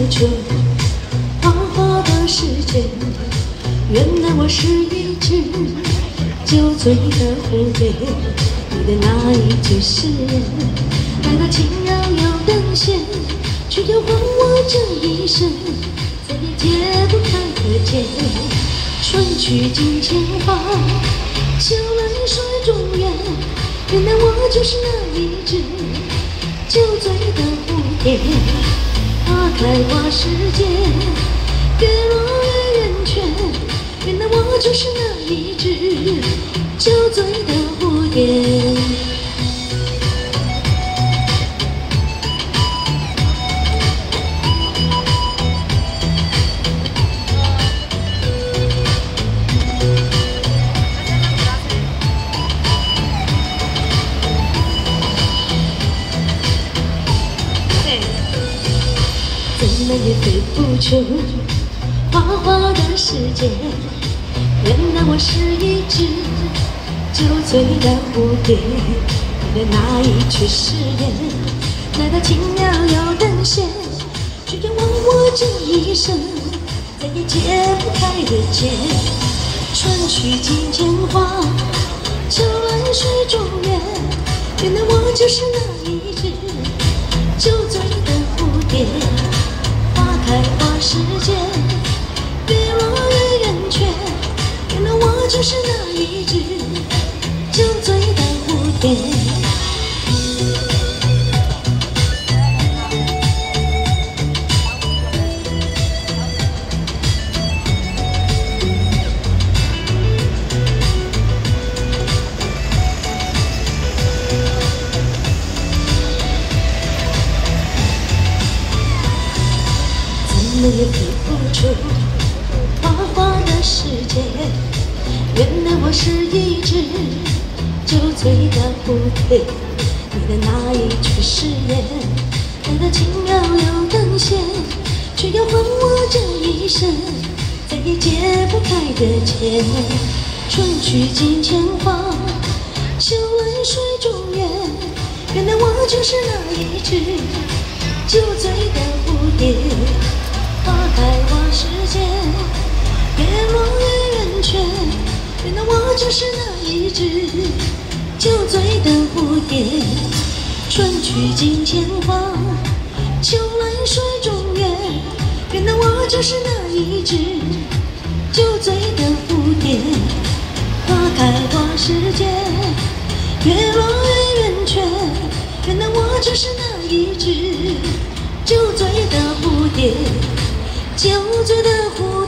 求，花花的世界。原来我是一只酒醉的蝴蝶，你的那一句誓言，来到轻摇摇灯线，却又换我这一生，再也解不开的结。春去境迁花，秋来水中月。原来我就是那一只酒醉的蝴蝶，花开花世界，月落月圆缺。原来我就是那一只酒醉的蝴蝶。怎么也飞不出花花的世界。原来我是一只酒醉的蝴蝶，你的那一句誓言，来到轻摇摇灯线，却又忘我这一生，再也解不开的结。春去境迁花，秋来水中月。原来我就是那一只酒醉的蝴蝶，花开花世界，月落月圆缺。原来我就是那一只酒醉的蝴蝶。怎么也飞不出花花的世界。原来我是一只酒醉的蝴蝶，你的那一句誓言，来到轻摇摇灯线，却要换我这一生，再也解不开的结。春去境迁花，秋来水中月。原来我就是那一只酒醉的蝴蝶，花开花世界，月落月圆缺。原来我就是那一只酒醉的蝴蝶，春去境迁花，秋来水中月。原来我就是那一只酒醉的蝴蝶，花开花世界，月落月圆缺。原来我就是那一只酒醉的蝴蝶，酒醉的蝴蝶。